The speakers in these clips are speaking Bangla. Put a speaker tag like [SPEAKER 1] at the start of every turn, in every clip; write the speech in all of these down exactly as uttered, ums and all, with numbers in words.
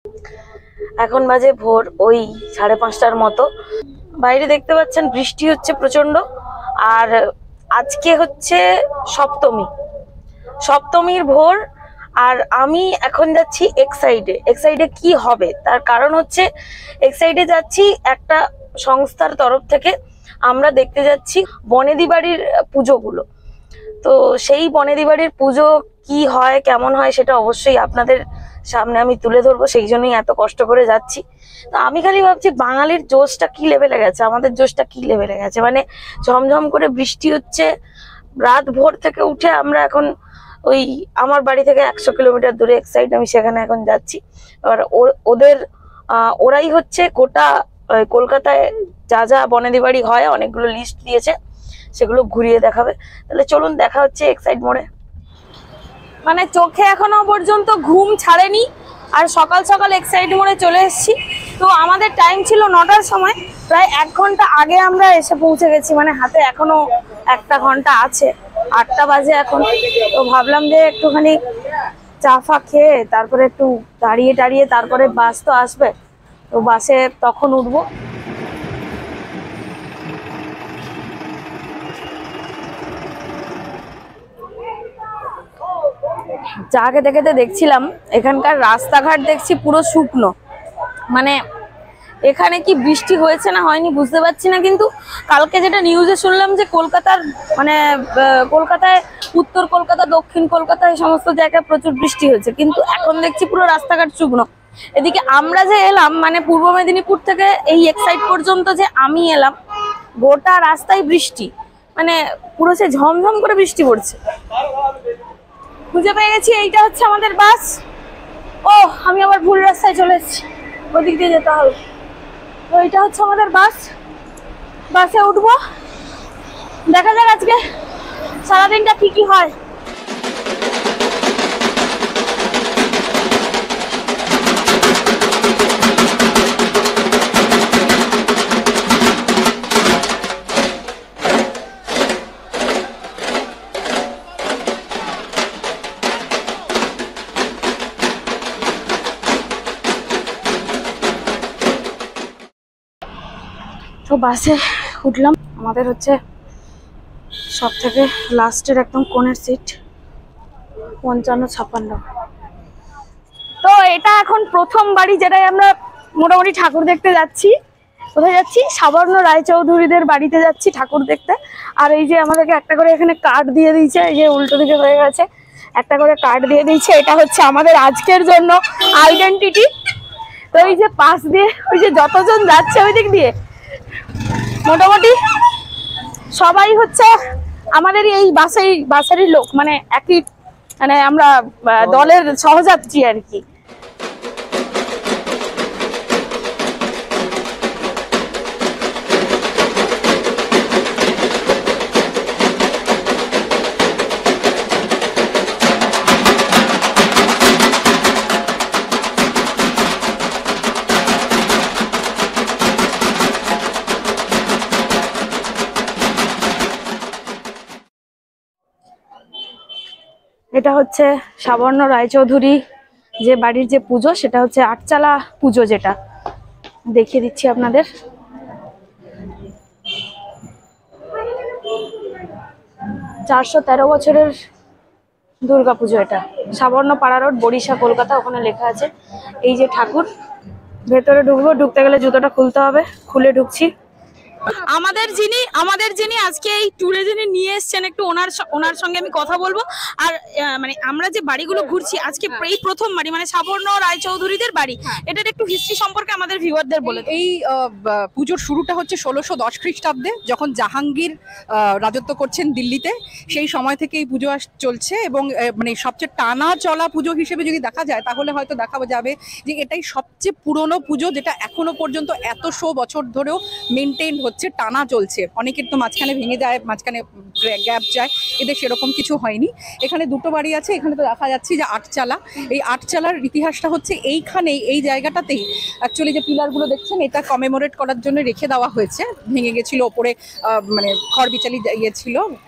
[SPEAKER 1] এখন বাজে ভোর ওই সাড়ে পাঁচটার মতো। বাইরে দেখতে পাচ্ছেন বৃষ্টি হচ্ছে প্রচন্ড। আর আজকে হচ্ছে সপ্তমী, সপ্তমীর ভোর। আর আমি এখন যাচ্ছি এক সাইডে। এক সাইডে কি হবে তার কারণ হচ্ছে, এক সাইডে যাচ্ছি একটা সংস্থার তরফ থেকে আমরা দেখতে যাচ্ছি বনেদি বাড়ির পুজোগুলো। তো সেই বনেদি বাড়ির পুজো কি হয়, কেমন হয়, সেটা অবশ্যই আপনাদের সামনে আমি তুলে ধরবো। সেই জন্যই এত কষ্ট করে যাচ্ছি। তো আমি খালি ভাবছি বাঙালির জোশটা কি লেভেলে গেছে, আমাদের জোশটা কি লেভেলে গেছে। মানে ঝমঝম করে বৃষ্টি হচ্ছে, রাত ভোর থেকে উঠে আমরা এখন ওই আমার বাড়ি থেকে একশো কিলোমিটার দূরে এক সাইড, আমি সেখানে এখন যাচ্ছি। এবার ওদের আহ ওরাই হচ্ছে গোটা কলকাতায় যা যা বনেদি বাড়ি হয় অনেকগুলো লিস্ট দিয়েছে, সেগুলো ঘুরিয়ে দেখাবে। তাহলে চলুন, দেখা হচ্ছে এক সাইড মোড়ে। মানে চোখে এখনো পর্যন্ত ঘুম ছাড়েনি, আর সকাল সকাল এক সাইড মোড়ে চলে এসেছি। তো আমাদের টাইম ছিল নটার সময়, প্রায় এক ঘন্টা আগে আমরা এসে পৌঁছে গেছি। মানে হাতে এখনো একটা ঘন্টা আছে, আটটা বাজে এখন। তো ভাবলাম যে একটুখানি চা ফা খেয়ে তারপরে একটু দাঁড়িয়ে টাড়িয়ে তারপরে বাস তো আসবে, তো বাসে তখন উঠবো। চা খেতে খেতে দেখছিলাম এখানকার রাস্তাঘাট দেখছি পুরো শুকনো। মানে এখানে কি বৃষ্টি হয়েছে না হয়নি বুঝতে পারছি না, কিন্তু কালকে যেটা নিউজে শুনলাম যে কলকাতার মানে কলকাতায়, উত্তর কলকাতা, দক্ষিণ কলকাতা, এই সমস্ত জায়গায় প্রচুর বৃষ্টি হয়েছে, কিন্তু এখন দেখছি পুরো রাস্তাঘাট শুকনো। এদিকে আমরা যে এলাম মানে পূর্ব মেদিনীপুর থেকে এই এক সাইড পর্যন্ত যে আমি এলাম, গোটা রাস্তায় বৃষ্টি, মানে পুরো সে ঝমঝম করে বৃষ্টি পড়ছে। খুঁজে পেয়ে গেছি, এইটা হচ্ছে আমাদের বাস। ও আমি আবার ভুল রাস্তায় চলে এসেছি, ওদিক দিয়ে যেতে হবে। তো এইটা হচ্ছে আমাদের বাস, বাসে উঠবো। দেখা যাক আজকে সারাদিনটা কি কি হয়। তো বাসে উঠলাম, আমাদের হচ্ছে সব থেকে লাস্টের একদম কোণের সিট, পঞ্চান্ন ছাপ্পান্ন। তো এটা এখন প্রথম বাড়ি যেটাই আমরা মোটামুটি ঠাকুর দেখতে যাচ্ছি। কোথায় যাচ্ছি? সাবর্ণ রায়চৌধুরীদের বাড়িতে যাচ্ছি ঠাকুর দেখতে। আর এই যে আমাদেরকে একটা করে এখানে কার্ড দিয়ে দিয়েছে, এই যে উল্টো দিকে হয়ে গেছে, একটা করে কার্ড দিয়ে দিয়েছে। এটা হচ্ছে আমাদের আজকের জন্য আইডেন্টিটি। তো এই যে পাশ দিয়ে ওই যে যতজন যাচ্ছে ওই দিক দিয়ে মোটামুটি সবাই হচ্ছে আমাদের এই বাসেই বাসেরই লোক, মানে একই, মানে আমরা দলের সহযাত্রী আর কি। এটা হচ্ছে সাবর্ণ রায়চৌধুরী যে বাড়ির যে পুজো, সেটা হচ্ছে আটচালা পুজো, যেটা দেখিয়ে দিচ্ছি আপনাদের। চারশো তেরো বছরের দুর্গা পুজো এটা। সাবর্ণ পাড়া রোড, বরিশা, কলকাতা, ওখানে লেখা আছে। এই যে ঠাকুর, ভেতরে ঢুকবো, ঢুকতে গেলে জুতোটা খুলতে হবে, খুলে ঢুকছি। আমাদের যিনি আমাদের যিনি আজকে এই ট্যুরে যিনি নিয়ে এসেছেন, একটু ওনার ওনার সঙ্গে আমি কথা বলবো। আর মানে আমরা যে বাড়িগুলো ঘুরছি আজকে এই প্রথম বাড়ি, মানে সাবর্ণ রায়চৌধুরীদের বাড়ি, এটার একটু হিস্ট্রি সম্পর্কে আমাদের ভিউয়ারদের বলে।
[SPEAKER 2] এই পুজোর শুরুটা হচ্ছে ষোলোশো দশ খ্রিস্টাব্দে, যখন জাহাঙ্গীর রাজত্ব করছেন দিল্লিতে। সেই সময় থেকে এই পুজো চলছে, এবং মানে সবচেয়ে টানা চলা পুজো হিসেবে যদি দেখা যায় তাহলে হয়তো দেখা যাবে যে এটাই সবচেয়ে পুরনো পুজো, যেটা এখনো পর্যন্ত এতশো বছর ধরেও মেনটেন হচ্ছে, টানা চলছে। অনেকের তো মাঝখানে ভেঙে যায়, মাঝখানে গ্যাপ যায়, এদের সেরকম কিছু হয়নি। এখানে দুটো বাড়ি আছে, এখানে তো দেখা যাচ্ছে যে আটচালা। এই আটচালার ইতিহাসটা হচ্ছে এইখানেই, এই জায়গাটাতেই অ্যাকচুয়ালি যে পিলারগুলো দেখছেন, এটা কমেমোরেট করার জন্য রেখে দেওয়া হয়েছে। ভেঙে গেছিলো ওপরে, মানে খড় বিচালি ইয়ে ছিল,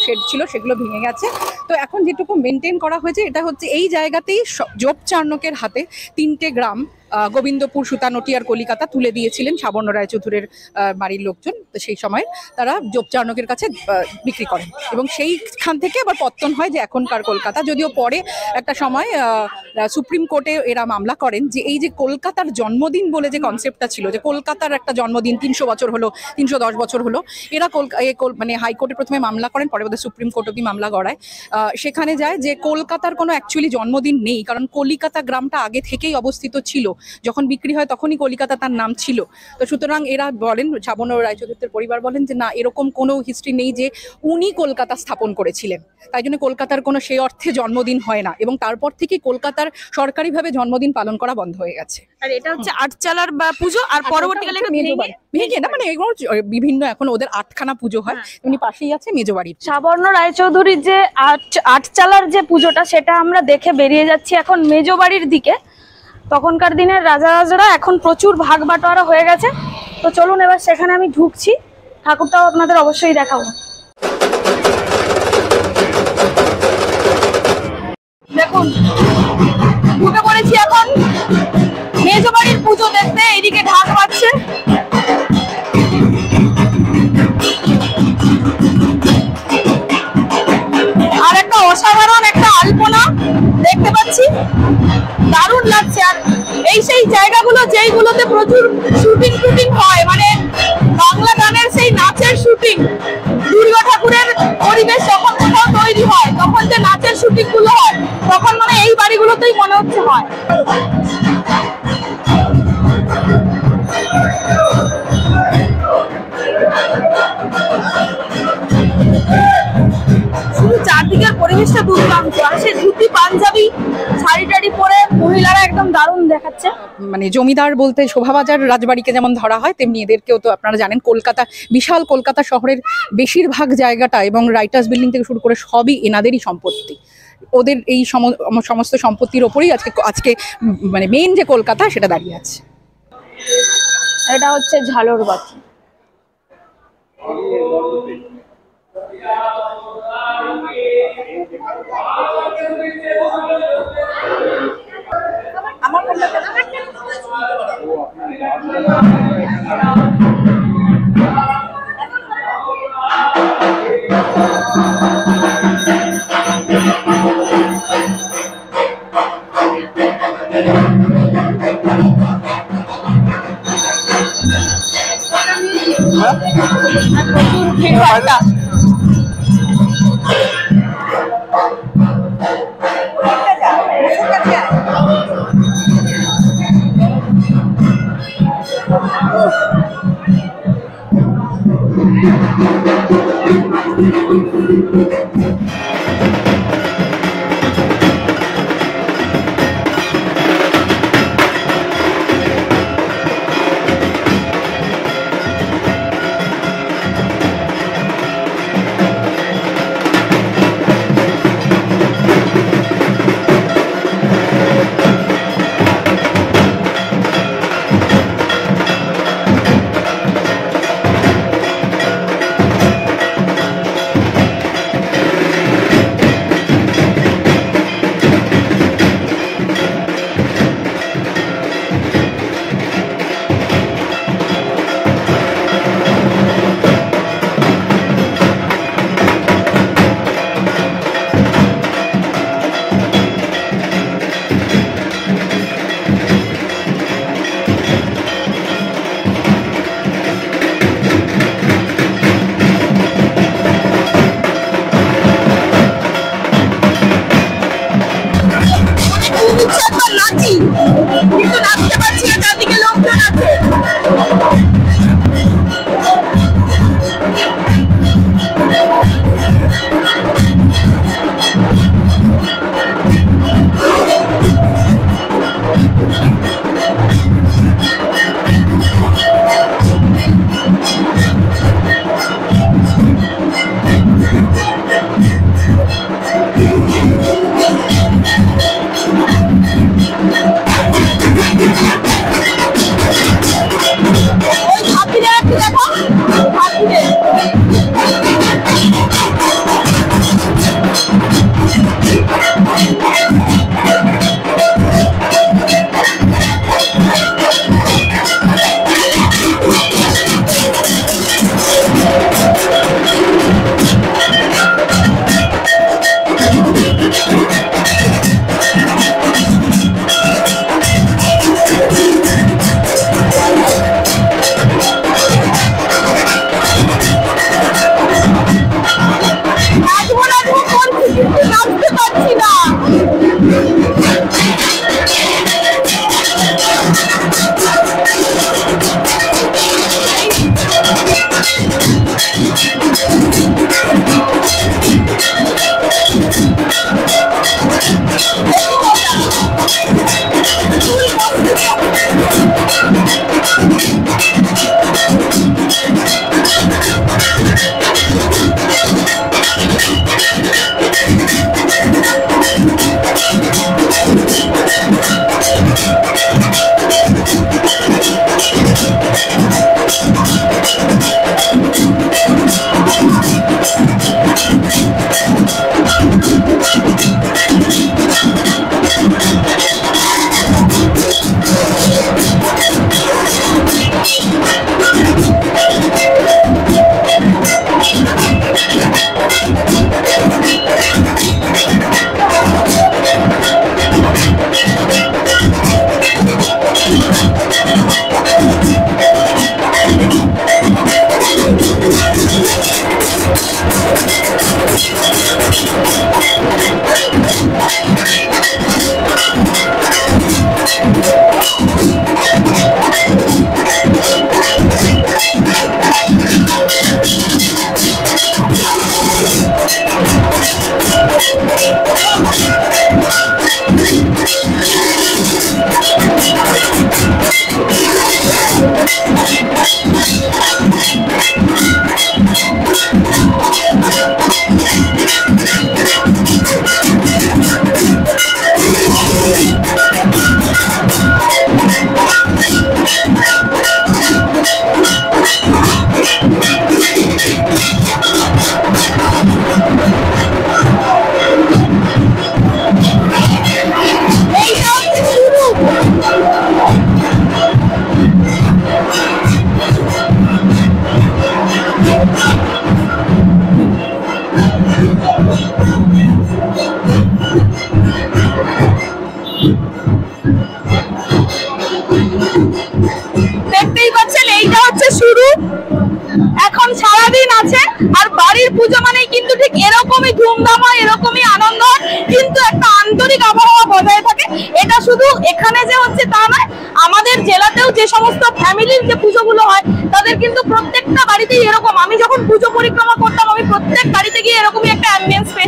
[SPEAKER 2] শেড ছিল সেগুলো ভেঙে গেছে। তো এখন যেটুকু মেনটেন করা হয়েছে এটা হচ্ছে এই জায়গাতেই জোপ চার্নকের হাতে তিনটে গ্রাম গোবিন্দপুর, সুতানটি আর কলিকাতা তুলে দিয়েছিলেন সাবর্ণ রায়চৌধুরীর বাড়ির লোকজন। তো সেই সময় তারা জোপ চার্নকের কাছে বিক্রি করেন এবং সেইখান থেকে আবার পত্তন হয় যে এখনকার কলকাতা। যদিও পরে একটা সময় সুপ্রিম কোর্টে এরা মামলা করেন যে এই যে কলকাতার জন্মদিন বলে যে কনসেপ্টটা ছিল, যে কলকাতার একটা জন্মদিন তিনশো বছর হলো, তিনশো দশ বছর হলো, এরা মানে হাইকোর্টে প্রথমে মামলা করেন, পরে বোধহয় সুপ্রিম কোর্ট অব্দি মামলা গড়ায়। সেখানে যায় যে কলকাতার কোনো অ্যাকচুয়ালি জন্মদিন নেই, কারণ কলিকাতা গ্রামটা আগে থেকেই অবস্থিত ছিল, যখন বিক্রি হয় তখনই কলিকাতা তার নাম ছিল। তো সুতরাং এরা বলেন, সাবর্ণ রায়চৌধুরীর পরিবার বলেন যে না, এরকম কোনো হিস্ট্রি নেই যে উনি কলকাতা স্থাপন করেছিলেন, তাই জন্য কলকাতার কোনো সেই অর্থে জন্মদিন হয় না। এবং তারপর থেকে কলকাতার সরকারিভাবে জন্মদিন পালন করা বন্ধ হয়ে গেছে।
[SPEAKER 1] আর এটা হচ্ছে আটচালার বা পুজো, আর পরবর্তীকালে
[SPEAKER 2] ভেঙে না, মানে এগুলো বিভিন্ন এখন ওদের আটখানা পুজো হয়, উনি পাশেই আছে মেজবাড়ি।
[SPEAKER 1] সাবর্ণ রায়চৌধুরীর যে আট আটচালার যে পুজোটা, সেটা আমরা দেখে বেরিয়ে যাচ্ছি এখন মেজবাড়ির দিকে। তখনকার দিনের রাজা রাজারা, এখন প্রচুর ভাগ বাটোয়ারা হয়ে গেছে। তো চলুন এবার সেখানে আমি ঢুকছি, ঠাকুরটাও আপনাদের অবশ্যই দেখাবো। দেখুন, ঢুকে পড়েছি এখন মেজবাড়ির পুজো দেখতে। এইদিকে ঢাক বাজছে, আর একটা অসাধারণ একটা আলপনা দেখতে পাচ্ছি, দারুণ লাগছে। আর এই সেই জায়গাগুলো যেইগুলোতে প্রচুর শুটিং টুটিং হয়, মানে বাংলা গানের সেই নাচের শুটিং, দুর্গা ঠাকুরের পরিবেশ যখন কোথাও তৈরি হয়, তখন যে নাচের শুটিং গুলো হয়, তখন মানে এই বাড়িগুলোতেই মনে হচ্ছে হয়। শুধু চারদিকের পরিবেশটা দুর্দান্ত, আর সে ধুতি পাঞ্জাবি শাড়ি টাড়ি পরে মহিলারা একদম দারুণ দেখাচ্ছে।
[SPEAKER 2] মানে জমিদার বলতে শোভাবাজার রাজবাড়িকে যেমন ধরা হয়, তেমনি এদেরকেও তো আপনারা জানেন, কলকাতা বিশাল কলকাতা শহরের বেশিরভাগ জায়গাটা এবং রাইটার্স বিল্ডিং থেকে শুরু করে সবই এনাদেরই সম্পত্তি। ওদের এই সমস্ত সম্পত্তির ওপরেই আজকে আজকে মানে মেইন যে কলকাতা সেটা দাঁড়িয়ে আছে।
[SPEAKER 1] এটা হচ্ছে ঝালর বাতি। আমার দেখতেই পাচ্ছেন এইটা হচ্ছে শুরু, এখন সারাদিন আছে। আর বাড়ির পুজো মানে কিন্তু ঠিক এরকমই ধুমধাম হয়, এরকমই আনন্দ হয়, কিন্তু একটা আন্তরিক আবহাওয়া বজায় থাকে। এটা শুধু এখানে যে হচ্ছে তা নয়, আমাদের জেলাতেও যে সমস্ত ফ্যামিলির যে পুজোগুলো হয় তাদের কিন্তু প্রত্যেকটা বাড়িতেই এরকম। আমি যখন পুজো পরিক্রমা করতাম আমি প্রত্যেক বাড়িতে গিয়ে এরকমই একটা অ্যাম্বিয়েন্স